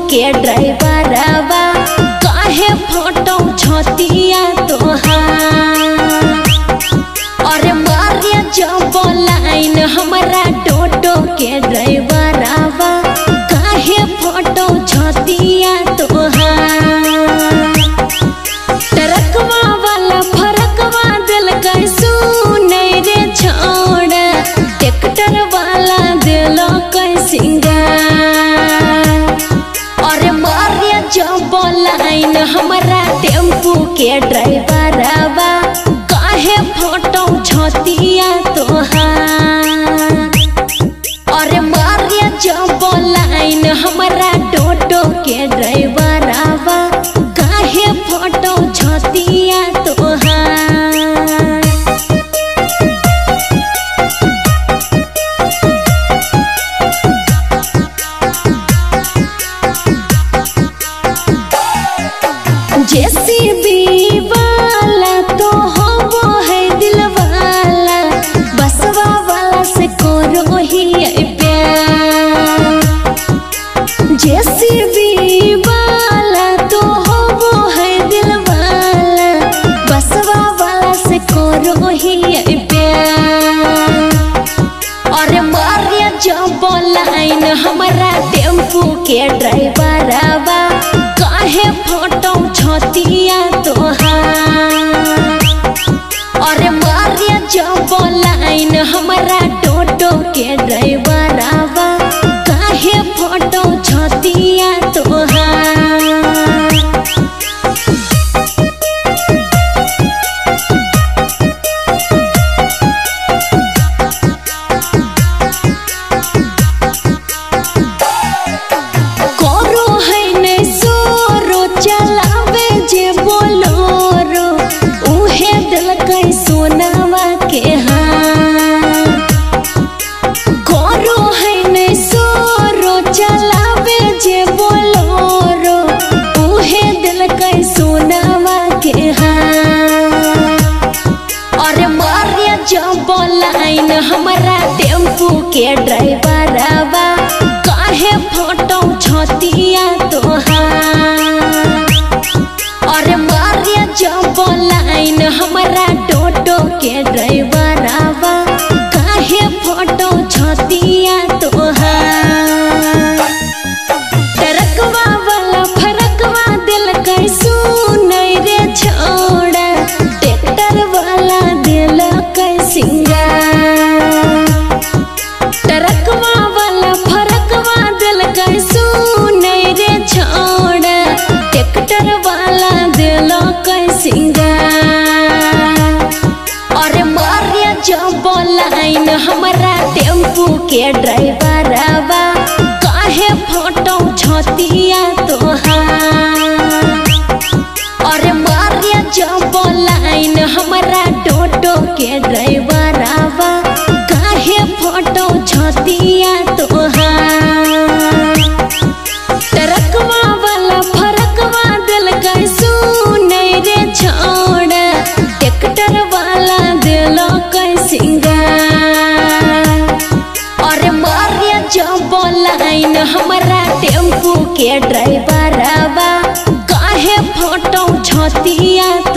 के ड्राइवरवा काहे फोटो छतिया तोहार। अरे मारिया जब लाइन हमारा टोटो के ड्राइवरवा काहे फोटो छतिया तोहार। ट्रकवा वाला फरकवा दिल कैसू नहीं रे छोड़, ट्रैक्टर वाला दिल सिंगार। और मारिया जब लाइन हमारा टेम्पू के ड्राइवरवा काहे फोटो छतिया तोहार। और मारिया जब लाइन हमारा टोटो के ड्राइवरवा काहे फोटो छतिया तोहार। जेसीबी वाला तो हो है दिल वाला, बसवा वाला से करो ही प्यार। जेसीबी वाला तो हो है दिल वाला, बसवा वाला से करो ही प्यार। और मारिया जब लाइन हमारा टेम्पू के ड्राइवरवा काहे फोटो छतिया तोहार। और मारिया जब लाइन हमारा टोटो के ड्राइवरवा काहे फोटो छतिया तोहार। सोनावा के हाथ करो है नहीं सोरो, चलावे जे बोलोरो उहे दिल कई सोनावा के हाथ। और मारिया जब लाइन हमारा टेम्पू के ड्राइवरवा काहे फोटो छतिया तोहार। और मारिया जब लाइन हमारा टोटो के ड्राइवरवा काहे फोटो छतिया तोहार। ट्रकवा वाला फरकवा दिल कैसू नहीं रे छोड़, ट्रैक्टर वाला दिल कै सिंगार। ट्रकवा वाला फरकवा दिल कैसू नहीं रे छोड़, ट्रैक्टर वाला दिल कै सिंगार। और मारिया जब लाइन हमारा टेम्पू के ड्राइवरवा काहे फोटो छतिया तोहार। और मारिया जब लाइन हमारा टोटो के ड्राइवरवा काहे फोटो छतिया तोहार। ट्रकवा वाला फरकवा दिल कैसू नहीं रे छोड़, ट्रैक्टर वाला दिल कै सिंगार। और मारिया जब लाइन हमारा टेम्पू के ड्राइवरवा काहे फोटो छतिया